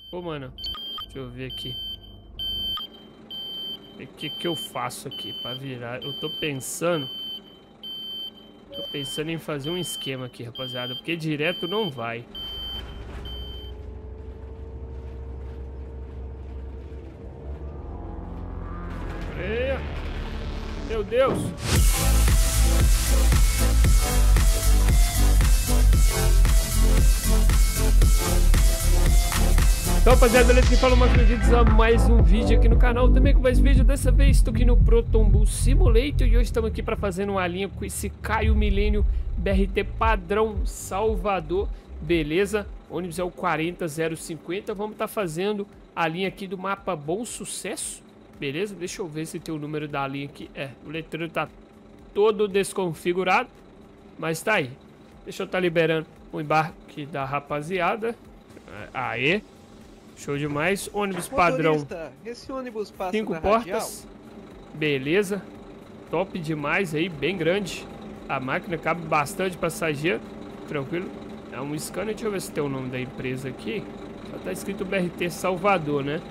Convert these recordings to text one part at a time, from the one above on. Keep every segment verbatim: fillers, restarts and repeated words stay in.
Pô, mano, deixa eu ver aqui. O que que eu faço aqui pra virar? Eu tô pensando... Tô pensando em fazer um esquema aqui, rapaziada. Porque direto não vai. Eia! Meu Deus! Então, rapaziada, beleza? Quem fala mais bem-vindos a mais um vídeo aqui no canal. Também com mais vídeo. Dessa vez estou aqui no Proton Bull Simulator. E hoje estamos aqui para fazer uma linha com esse Caio Milênio B R T padrão Salvador. Beleza? O ônibus é o quarenta zero cinquenta. Vamos estar tá fazendo a linha aqui do mapa Bom Sucesso. Beleza? Deixa eu ver se tem o número da linha aqui. É, o letreiro tá todo desconfigurado. Mas tá aí. Deixa eu estar tá liberando o embarque da rapaziada. Aê. Show demais. Ônibus padrão. Esse ônibus passa Cinco portas. Radial? Beleza. Top demais aí, bem grande. A máquina cabe bastante passageiro. Tranquilo. É um scanner. Deixa eu ver se tem o nome da empresa aqui. Só tá escrito B R T Salvador, né?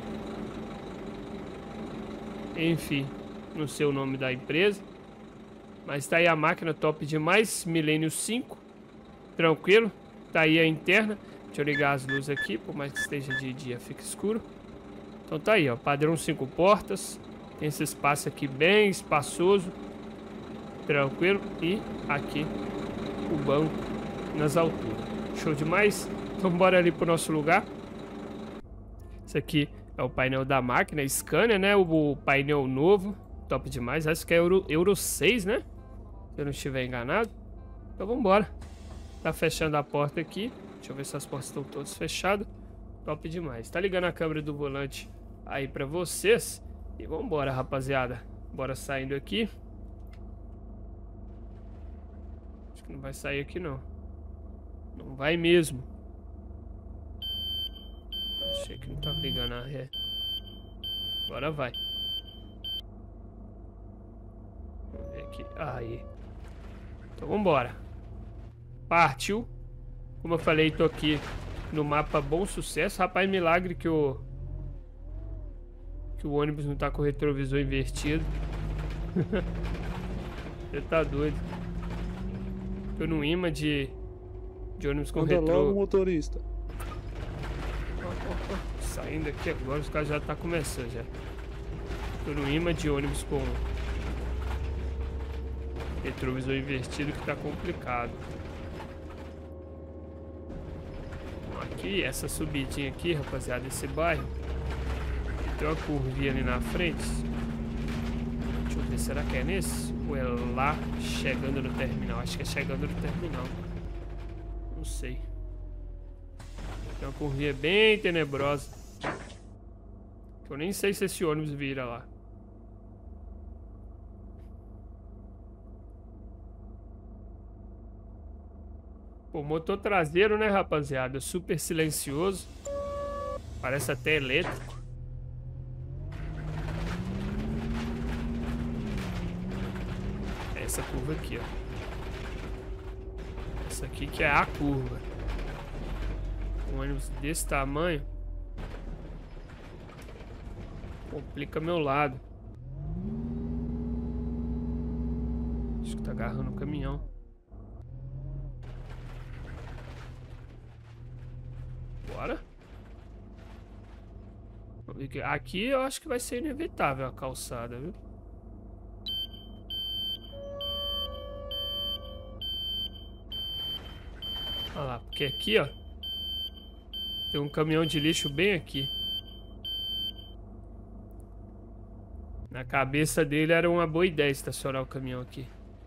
Enfim, não sei o nome da empresa. Mas tá aí a máquina, top demais. Milênio cinco. Tranquilo. Tá aí a interna. Deixa eu ligar as luzes aqui, por mais que esteja de dia, fica escuro. Então tá aí, ó, padrão cinco portas. Tem esse espaço aqui bem espaçoso. Tranquilo. E aqui o banco nas alturas. Show demais. Então bora ali pro nosso lugar. Esse aqui é o painel da máquina, scanner, né? O painel novo, top demais. Acho que é Euro, Euro seis, né? Se eu não estiver enganado. Então vambora. Tá fechando a porta aqui. Deixa eu ver se as portas estão todas fechadas. Top demais. Tá ligando a câmera do volante aí pra vocês. E vambora, rapaziada. Bora saindo aqui. Acho que não vai sair aqui, não. Não vai mesmo. Achei que não tava ligando a ré. Agora vai. Vamos ver aqui. Aí. Então vambora. Partiu. Como eu falei, tô aqui no mapa Bom Sucesso. Rapaz, milagre que o que o ônibus não tá com o retrovisor invertido. Você tá doido. Tô no imã de de ônibus com retro. Logo, motorista. Oh, oh, oh. Saindo aqui agora, os caras já tá começando já. Tô no imã de ônibus com retrovisor invertido, que tá complicado. Aqui, essa subidinha aqui, rapaziada, esse bairro tem uma curvinha ali na frente. Deixa eu ver, será que é nesse? Ou é lá chegando no terminal? Acho que é chegando no terminal. Não sei. Tem uma curvinha bem tenebrosa. Eu nem sei se esse ônibus vira lá. O motor traseiro, né, rapaziada? Super silencioso. Parece até elétrico. Essa curva aqui, ó. Essa aqui que é a curva. Um ônibus desse tamanho complica meu lado. Acho que tá agarrando o caminhão. Bora. Aqui eu acho que vai ser inevitável a calçada, viu? Olha lá, porque aqui, ó, tem um caminhão de lixo bem aqui. Na cabeça dele era uma boa ideia estacionar o caminhão aqui.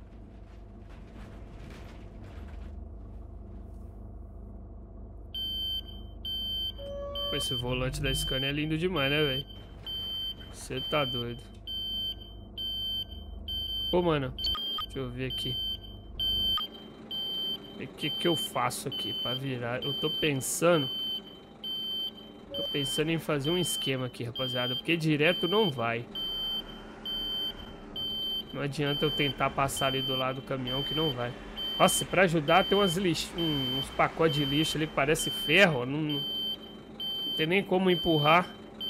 Esse volante da Scania é lindo demais, né, velho? Você tá doido. Pô, mano, deixa eu ver aqui. O que que eu faço aqui pra virar? Eu tô pensando... Tô pensando em fazer um esquema aqui, rapaziada. Porque direto não vai. Não adianta eu tentar passar ali do lado do caminhão que não vai. Nossa, pra ajudar tem umas lix... um, uns pacotes de lixo ali que parece ferro, ó. Não... Não tem nem como empurrar.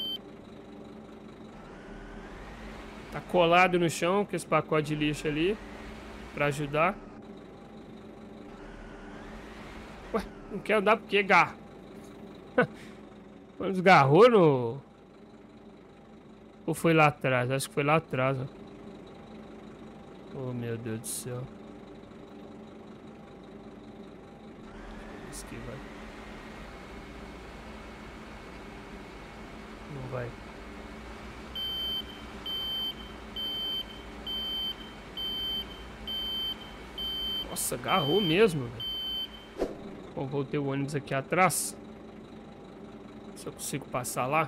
Tá colado no chão com esse pacote de lixo ali. Pra ajudar. Ué, não quer andar porque garra. Quando desgarrou no... Ou foi lá atrás? Acho que foi lá atrás, ó. Oh, meu Deus do céu. Isso aqui vai. Não vai. Nossa, agarrou mesmo, velho. Bom, voltei o ônibus aqui atrás. Se eu consigo passar lá.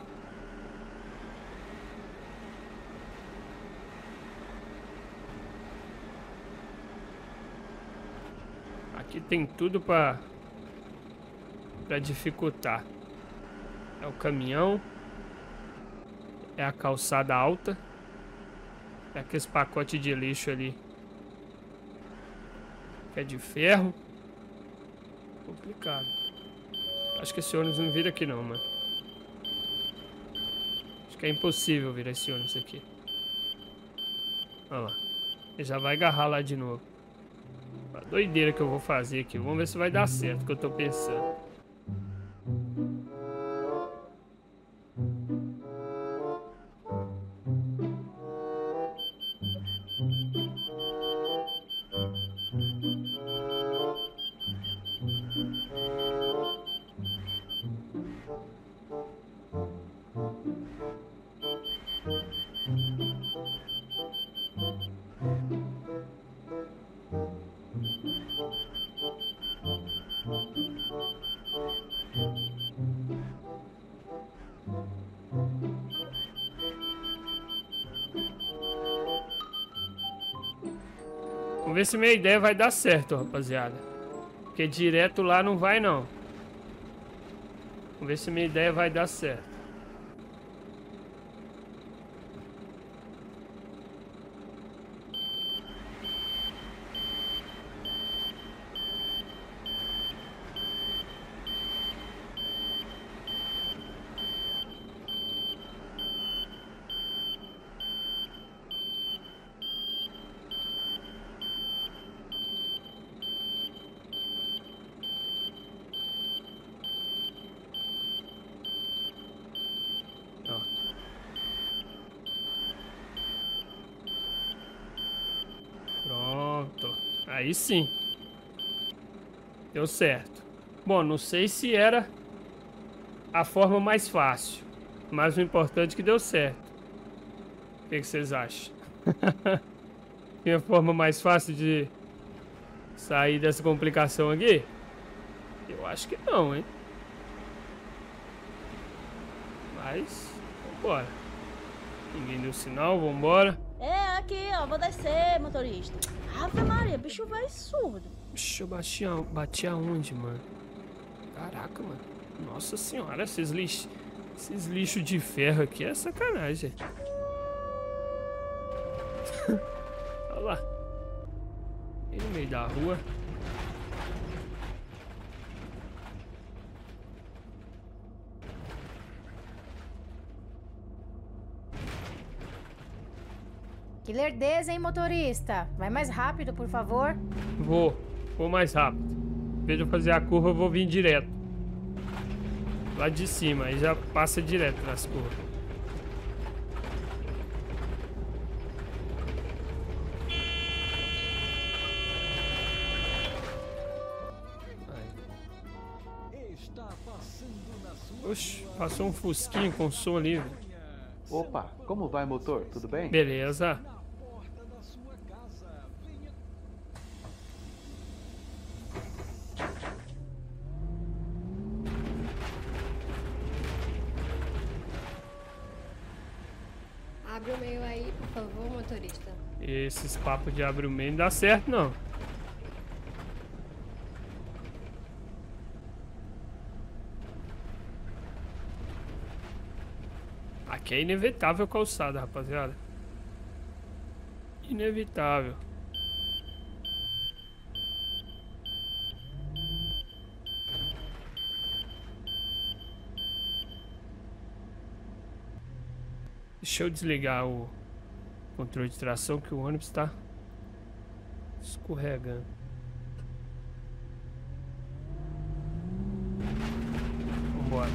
Aqui tem tudo pra, pra dificultar. É o caminhão. É a calçada alta. É aquele pacote de lixo ali. Que é de ferro. Complicado. Acho que esse ônibus não vira aqui não, mano. Acho que é impossível virar esse ônibus aqui. Olha lá. Ele já vai agarrar lá de novo. A doideira que eu vou fazer aqui. Vamos ver se vai dar certo o que eu tô pensando. Vamos ver se minha ideia vai dar certo, rapaziada. Porque direto lá não vai, não. Vamos ver se minha ideia vai dar certo. Pronto. Aí sim. Deu certo. Bom, não sei se era a forma mais fácil. Mas o importante é que deu certo. O que, que vocês acham? Tem a forma mais fácil de sair dessa complicação aqui? Eu acho que não, hein? Mas, vambora. Ninguém deu sinal, vambora. É, aqui, ó, vou descer, motorista. Ave Maria, bicho vai surdo. Bicho, eu bati, a, bati aonde, mano? Caraca, mano. Nossa senhora, esses lixos, esses lixos de ferro aqui é sacanagem. Olha lá. E no meio da rua. Que lerdeza, hein, motorista? Vai mais rápido, por favor. Vou, vou mais rápido. Em vez de eu fazer a curva, eu vou vir direto. Lá de cima, aí já passa direto nas curvas. Oxe, passou um fusquinho com som livre. Opa, como vai, motor? Tudo bem? Beleza. Abre o meio aí, por favor, motorista. Esses papos de abre o meio não dá certo, não. Aqui é inevitável calçada, rapaziada. Inevitável. Deixa eu desligar o controle de tração que o ônibus tá escorregando. Vambora.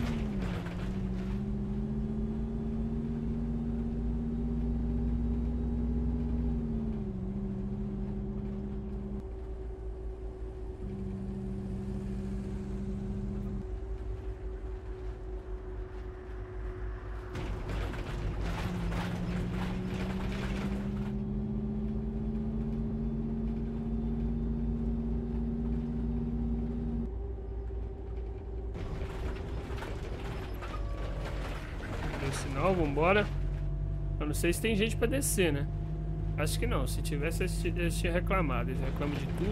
Sinal, vambora. Eu não sei se tem gente pra descer, né? Acho que não. Se tivesse, eles tinham reclamado. Eles reclamam de tudo.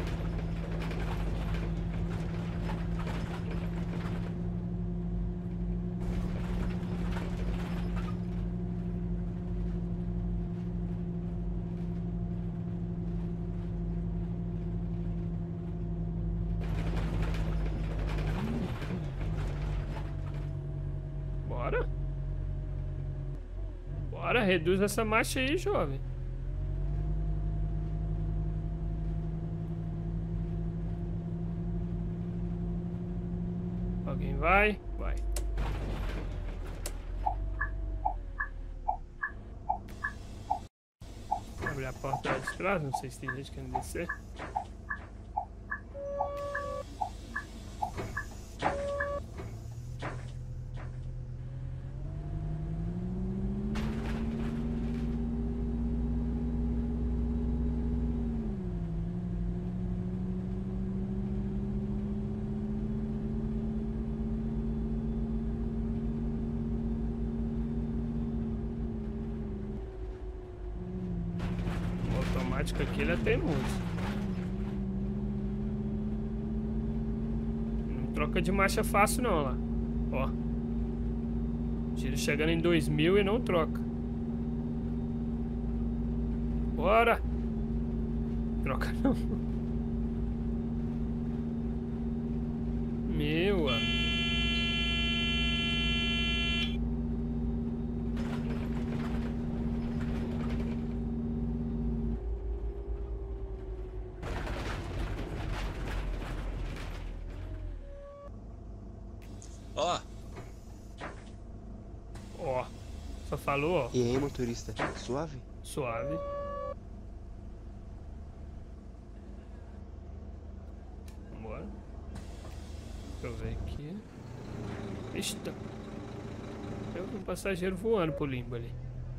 Bora. Bora, reduz essa marcha aí, jovem. Alguém vai? Vai. Abre a porta lá de trás, não sei se tem gente querendo descer. Aqui ele é teimoso. Não troca de marcha fácil não, lá. Ó. Tiro chegando em dois mil e não troca. Bora! Troca não. Meu amigo. Ó. Ó. Só falou, ó. E aí, motorista? Suave? Suave. Vambora. Deixa eu ver aqui. Ixi, tá. Tem um passageiro voando pro limbo ali.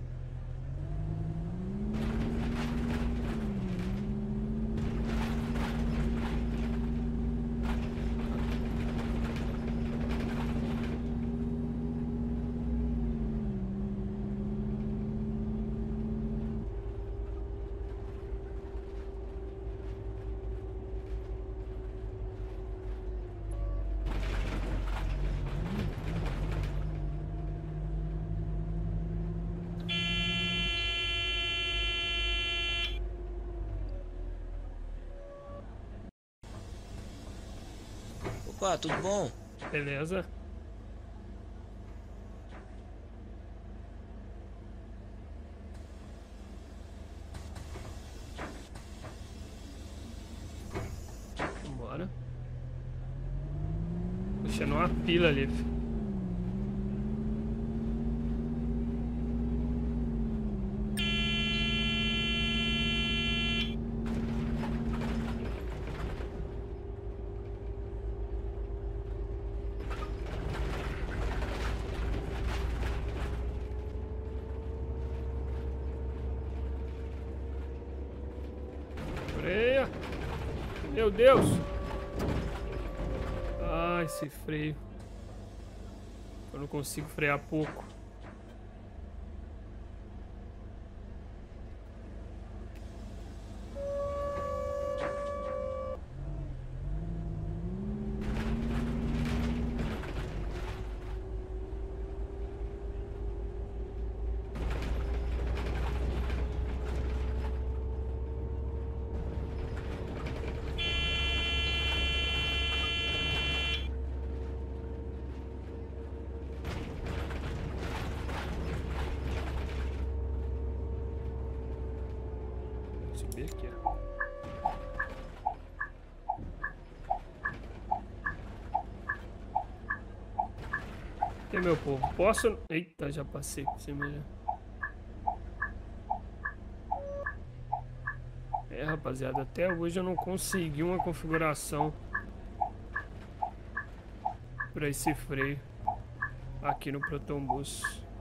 Opa, tudo bom? Beleza. Vambora. Puxando uma pila ali. Freia. Meu Deus. Ai, esse freio. Eu não consigo frear pouco. Subir aqui, ó. E meu povo, posso... Eita, já passei por cima já. É, rapaziada, até hoje eu não consegui uma configuração para esse freio aqui no Proton Bus.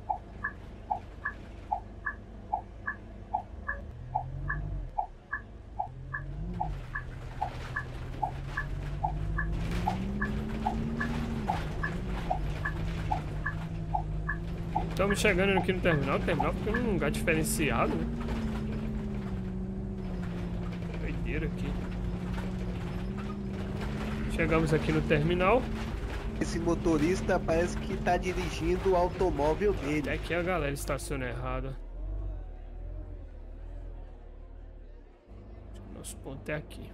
Estamos chegando aqui no terminal. O terminal fica num lugar diferenciado, né? Doideira aqui. Chegamos aqui no terminal. Esse motorista parece que tá dirigindo o automóvel dele. É que a galera estaciona errado. Acho que o nosso ponto é aqui.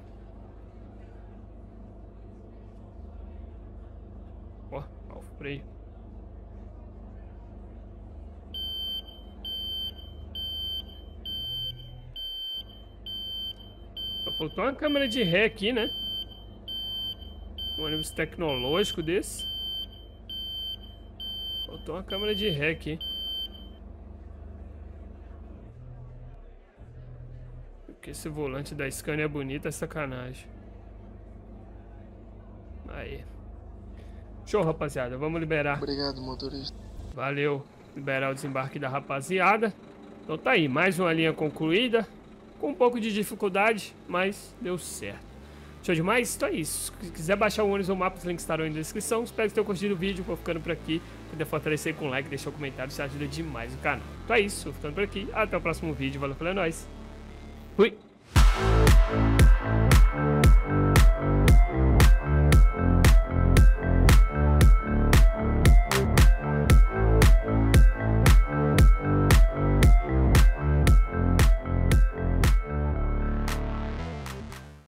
Ó, ó o freio. Faltou uma câmera de ré aqui, né? Um ônibus tecnológico desse. Faltou uma câmera de ré aqui. Porque esse volante da Scania é bonito, é sacanagem. Aí. Show, rapaziada. Vamos liberar. Obrigado, motorista. Valeu. Liberar o desembarque da rapaziada. Então tá aí, mais uma linha concluída. Com um pouco de dificuldade, mas deu certo. Show demais? Então é isso. Se quiser baixar o ônibus ou mapa, os links estarão aí na descrição. Espero que tenham curtido o vídeo. Vou ficando por aqui. Puder fortalecer com like, deixar um comentário, isso ajuda demais o canal. Então é isso. Vou ficando por aqui. Até o próximo vídeo. Valeu, falou, é nóis. Fui!